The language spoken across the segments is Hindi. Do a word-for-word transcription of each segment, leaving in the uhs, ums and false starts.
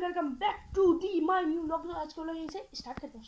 Welcome back to the my new vlog. तो आज को लोग यहीं से स्टार्ट करते हैं।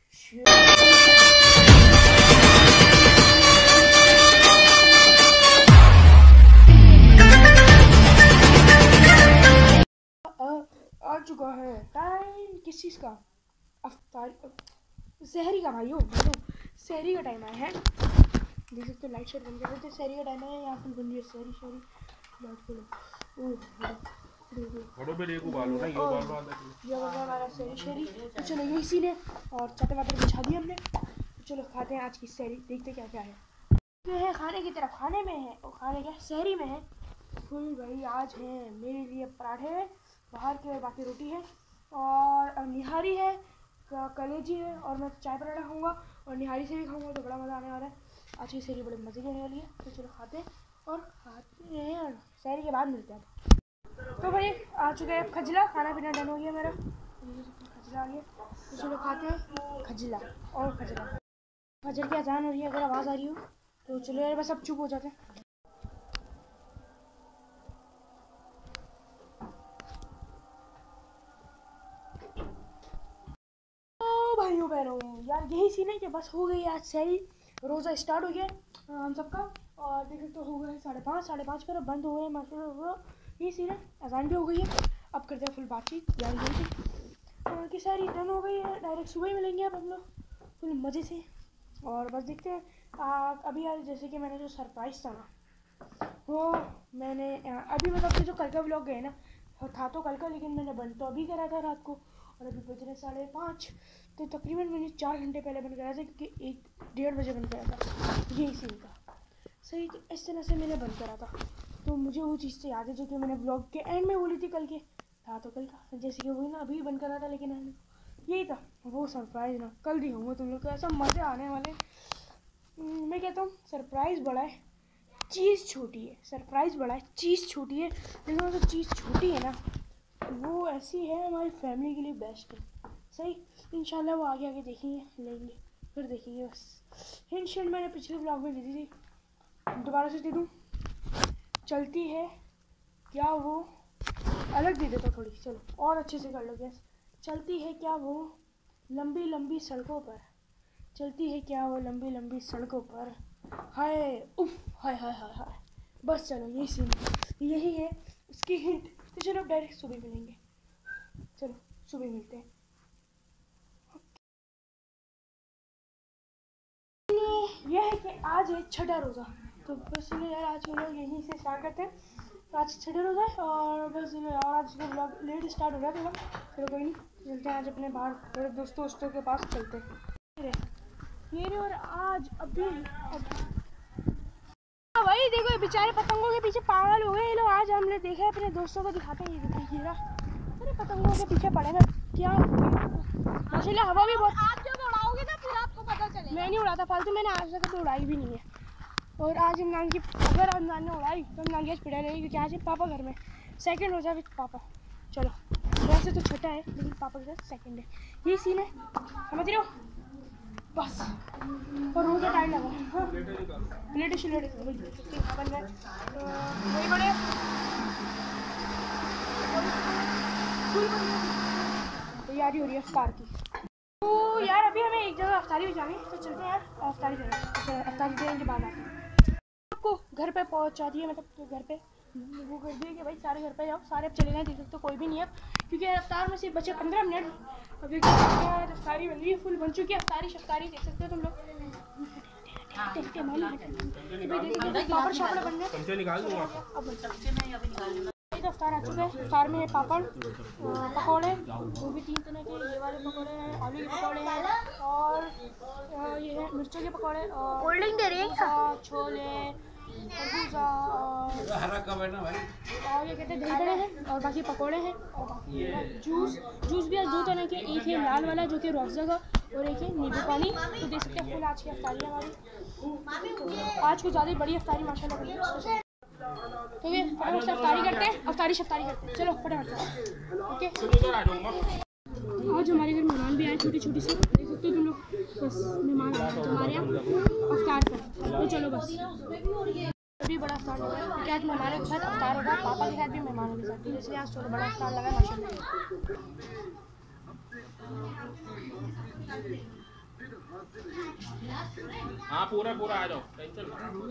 आ चुका है टाइम किस चीज़ का, अफ्तारी सहरी का भाइयों सहरी का टाइम आया है। देख सकते हो लाइट शेड बन गया। सहरी का टाइम है, यहाँ पर बन रही है सहरी शहरी लाइट खोलो। बड़ो बेरे को बालो ना, ये बाल बाल ये हमारा सहरी शहरी। तो चलो यही सीन है और चादर वादर बिछा दी हमने। तो चलो खाते हैं आज की सहरी, देखते क्या क्या है। ये है खाने की तरफ, खाने में है और खाने क्या सहरी में है फुल भाई। आज है मेरे लिए पराठे, बाहर के बाकी रोटी है और निहारी है, कलेजी है और मैं चाय पराठा खाऊंगा और निहारी से भी खाऊंगा तो बड़ा मज़ा आने वाला है। आज की सहरी बड़े मज़े की होने वाली है। तो चलो खाते हैं और खाते हैं, सहरी के बाद मिलते हैं। तो भाई आ चुका है खजला, खाना पीना डन हो गया मेरा, खजला आ गया। तो चलो खाते हैं खजला और खजला। फजर की अजान हो रही है, अगर आवाज़ आ रही हो तो चलो यार बस अब चुप हो जाते हैं। तो भाइयों बहनों यार यही सीन है कि बस हो गई आज सहरी, रोज़ा स्टार्ट हो गया हम सबका। और देख सकते हो गए साढ़े पाँच साढ़े पाँच पर बंद हो गए माशाल्लाह। यही सीन है, अजान भी हो गई है। अब करते हैं फुल बातचीत यार यही थी कि सारी डन हो गई है। डायरेक्ट सुबह ही मिलेंगे अब हम लोग फुल मज़े से। और बस देखते हैं आ, अभी यार जैसे कि मैंने जो सरप्राइज़ था ना वो मैंने अभी मतलब कि जो कल का व्लॉग गए ना था तो कल का, लेकिन मैंने बंद तो अभी करा था रात को और अभी बज रहे साढ़े पाँच। तो तकरीबन मैंने चार घंटे पहले बंद कराया था क्योंकि एक डेढ़ बजे बंद करा था। यही सीन था सही, तो इस तरह से मैंने बंद करा था। तो मुझे वो चीज़ से याद है जो कि मैंने ब्लॉग के एंड में बोली थी कल के था तो कल का, जैसे कि वही ना अभी बंद करा था लेकिन एंड यही था वो सरप्राइज़ ना कल दिखाऊंगा तुम लोग को, ऐसा मज़े आने वाले। मैं कहता हूँ सरप्राइज़ बड़ा है चीज़ छोटी है, सरप्राइज़ बड़ा है चीज़ छोटी है। लेकिन जो चीज़ छोटी है ना वो ऐसी है हमारी फैमिली के लिए बेस्ट है सही। इंशाल्लाह वो आगे आगे देखेंगे लेंगे फिर देखेंगे। बस हिंट शिंट मैंने पिछले ब्लॉग में दे दी थी, दोबारा से दे दूँ, चलती है क्या वो, अलग दे देता थोड़ी, चलो और अच्छे से कर लो गैस। चलती है क्या वो लंबी लंबी सड़कों पर, चलती है क्या वो लंबी लंबी सड़कों पर, हाय उफ हाय हाय हाय हाय। बस चलो यही सीन यही है उसकी हिंट। तो चलो डायरेक्ट सुबह मिलेंगे, चलो सुबह मिलते हैं। यह है कि आज है छठा रोज़ा, तो बस चलो यार आज हम लोग यहीं से स्टार्ट करते हैं। तो आज छठा रोज़ा है और बस यार आज का ब्लॉग लेट स्टार्ट हो रहा था थोड़ा, चलो कोई नहीं चलते हैं आज अपने बाहर थोड़े दोस्तों दोस्तों के पास चलते हैं। ये रे और आज अभी हाँ भाई देखो बेचारे पतंगों के पीछे पागल हो गए ये लोग। आज हमने देखा अपने दोस्तों को दिखाते हैं, ये देखिए अरे पतंगों के पीछे पड़े हैं क्या माशाल्लाह। हवा भी बहुत, आप जब उड़ाओगे ना फिर आपको पता चलेगा। मैं नहीं उड़ाता फालतू, मैंने आज तक तो उड़ाई भी नहीं है। और आज रमजान की अगर रमजान ने उड़ाई तो रमजान की आज पिटाई रहेगी क्योंकि आज है पापा घर में, सेकंड रोज़ा विद पापा। चलो वैसे तो छोटा है लेकिन पापा के साथ सेकंड है, यही सीन है समझ रहे हो बस। और रोज़ा टाइम लगा हाँ प्लेट शिलेट बन गए वही बड़े तैयारी हो रही है अफ्तार की। तो यार अभी हमें एक जगह अफ्तारी भी जानी है तो चलते हैं यार अफ्तारी करें। अफ्तारी देने के बाद आते हैं, आपको घर पे पहुंचा दिए मतलब तो घर पे वो कर दिए कि भाई सारे घर पे जाओ, सारे अब चले गए देख सकते तो कोई भी नहीं है क्योंकि अफ्तार में सिर्फ बचे पंद्रह मिनट। अभी अफ्तारी बन रही है, फुल बन चुकी है अफ्तारी शफ्तारी देख सकते हो तुम लोग। पापड़ शापड़ बन गए, अफ्तार आ चुका है। अफ्तार में है पापड़ पकौड़े, वो भी तीन तरह के, ये वाले पकौड़े हैं, आलू के पकौड़े हैं और ये है मिर्चों के पकौड़े और कोल्ड ड्रिंक दे रही है, छोले खरबूजा और ये कहते हैं दही बड़े हैं और बाकी पकौड़े हैं और बाकी जूस जूस भी आज दो तरह के, एक है लाल वाला जो कि रूअफ़ज़ा का और एक है नींबू पानी। तो देख सकते हैं फुल आज की अफ्तारी हमारी, आज कुछ ज़्यादा बड़ी अफ्तारी माशाल्लाह बनी है। तो ये फटाफट से अफ्तारी करते हैं, अफ्तारी शफ्तारी करते हैं, चलो फटाफट से ओके। आज हमारे घर मेहमान भी आए छोटी छोटी सी, देख सकते हो तुम लोग, बस मेहमान हमारे यहाँ अफ्तार पर। तो चलो बस भी बड़ा स्टार लगा है क्योंकि आज मेहमानों के साथ अफ्तार होगा, पापा के साथ भी मेहमानों के साथ, तो इसलिए आज थोड़ा बड़ा स्टार लगा है माशाल्लाह। हाँ पूरा पूरा आ जाओ, टेंशन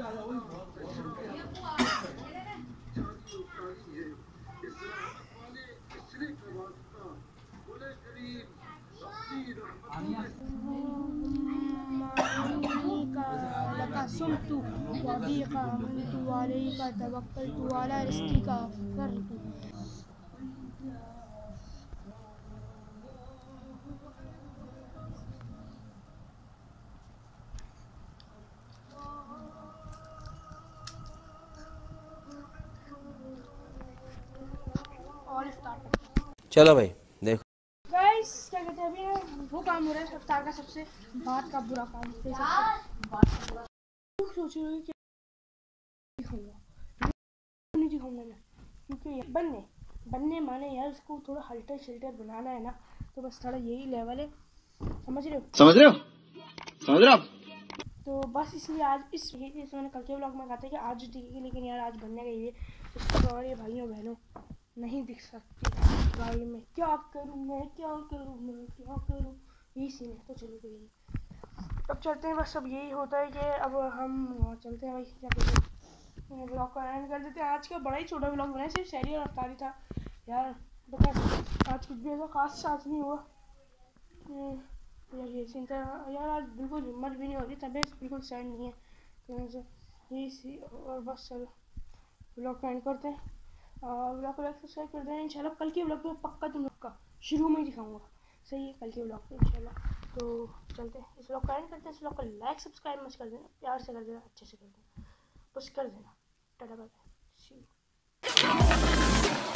सुमतु वबीका अमनतु अलैका तवक्कलतु अला रिज़्क़िका फरतु। और इफ्तार चलो भाई देखो गाइस, क्या कहते हैं, अभी वो काम हो रहा है इफ्तार का सबसे बात का बुरा काम। सोच रही हूँ कि दिखाऊंगा नहीं दिखाऊंगा मैं, क्योंकि बनने बनने माने यार उसको थोड़ा हल्टर शिल्टर बनाना है ना, तो बस थोड़ा यही लेवल है, समझ रहे हो समझ रहे हो समझ रहे हो तो बस इसलिए आज इस जैसे मैंने कल के व्लॉग में कहा था कि आज दिखेगी, लेकिन यार आज बनने गई है इसको, और ये भाइयों बहनों नहीं दिख सकती भाई, मैं क्या करूँ मैं क्या करूँ मैं क्या करूँ, यही सीन है। तो चलो कोई नहीं, अब चलते हैं, बस अब यही होता है कि अब हम चलते हैं भाई, क्या कहते हैं, ब्लॉग को एंड कर देते हैं। आज का बड़ा ही छोटा ब्लॉग बनाया, सिर्फ शहरी और अफ्तारी था यार, बता आज कुछ भी ऐसा खास साथ नहीं हुआ यार, ये सीन था यार, आज बिल्कुल हिम्मत भी नहीं हो रही, तबीयत बिल्कुल सैड नहीं है, तो यही सी, और बस चलो ब्लॉग को एंड करते हैं, और ब्लॉग को लाइक सब्सक्राइब कर देना इंशाल्लाह। कल के ब्लॉग में पक्का तुम लोग का शुरू में ही दिखाऊंगा, सही है, कल के ब्लॉग में इंशाल्लाह। तो चलते हैं, इस ब्लॉग को एंड करते हैं, इस ब्लॉग को लाइक सब्सक्राइब मत कर देना, प्यार से कर देना, अच्छे से कर देना, बस कर देना, tata bye bye, see you.